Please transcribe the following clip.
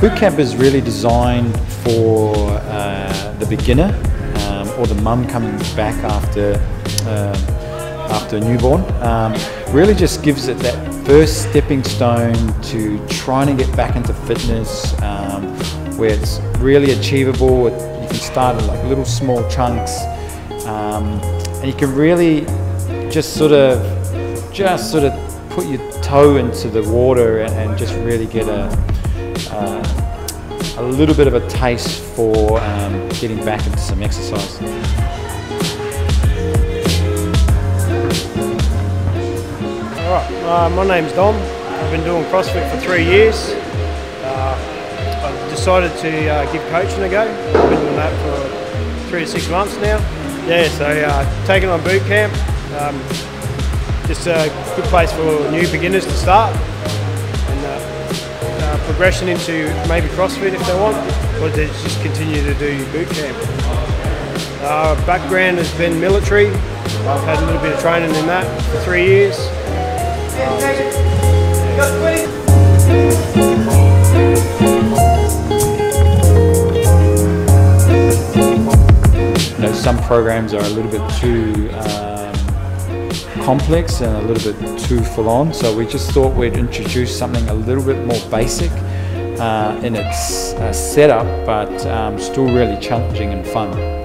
Boot camp is really designed for the beginner or the mum coming back after a newborn. Really just gives it that first stepping stone to trying to get back into fitness, where it's really achievable. You can start in like little small chunks, and you can really just sort of put your toe into the water and just really get a little bit of a taste for getting back into some exercise. Alright, my name's Dom. I've been doing CrossFit for 3 years. I've decided to give coaching a go. I've been doing that for 3 to 6 months now. Yeah, so taking on boot camp, just a good place for new beginners to start, and progression into maybe CrossFit if they want, or they just continue to do boot camp. Background has been military. I've had a little bit of training in that for 3 years. Some programs are a little bit too complex and a little bit too full on, so we just thought we'd introduce something a little bit more basic in its setup, but still really challenging and fun.